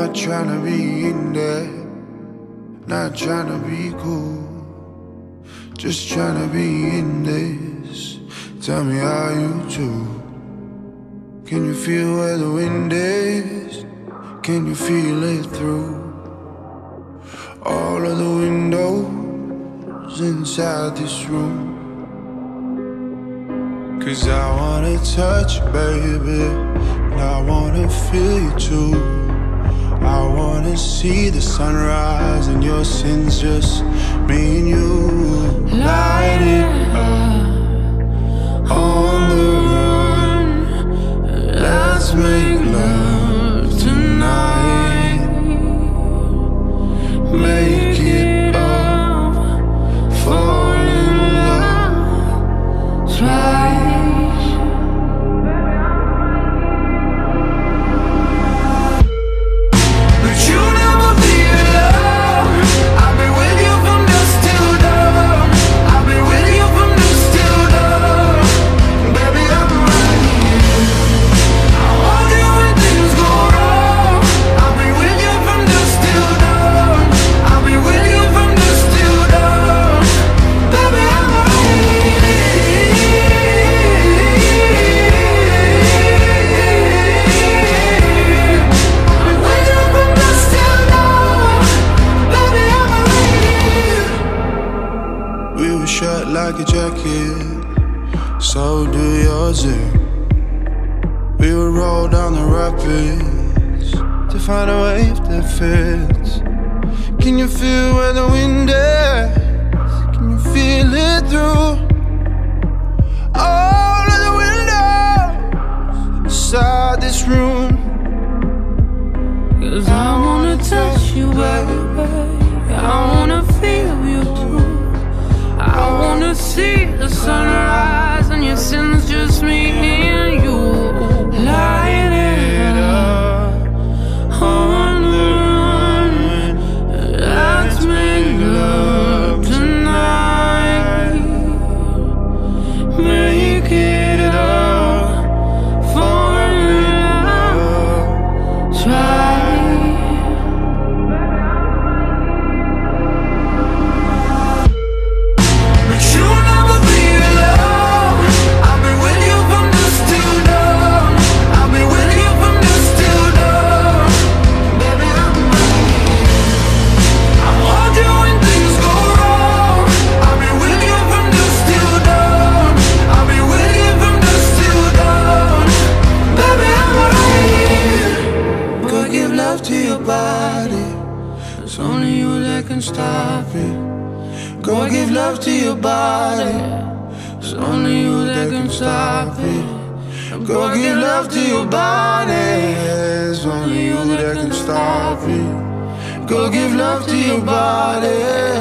Not tryna be in there, not tryna be cool, just tryna be in this. Tell me how you do. Can you feel where the wind is? Can you feel it through all of the windows inside this room? 'Cause I wanna touch you, baby, and I wanna feel you too. I wanna see the sunrise and your sins, just me and you. Light it up on the run. Let's make love tonight. Make it up, fall in love twice. But you never be alone. I've been with you from dusk till dawn. I've been with you from dusk till dawn. Baby, I'm right here. I want you when things go wrong. I'll be with you from dusk till dawn. I'll be with you from dusk till dawn. Baby, I'm right here. I'm with you from dusk till dawn. Baby, I'm right here. We were shut like a jacket, so do yours. We would roll down the rapids to find a wave that fits. Can you feel where the wind is? Can you feel it through all of the windows inside this room? 'Cause I wanna touch you, baby, I wanna feel you too. I wanna see the sunrise and your sins, just me and you. Light it up on the run. Let's make love tonight. Make it up, fall in love twice. But you never be alone. I've been with you from dusk till dawn. I've been with you from dusk till dawn. Baby, I'm right here. I want you when things go wrong. I've been with you from dusk till dawn. I've been with you from dusk till dawn. Baby, I'm right here. Go give love to your body, It's only you that can stop it. go give love to your body. It's only you that can stop it. Go give love to your body. It's only you that can stop it. Go give love to your body.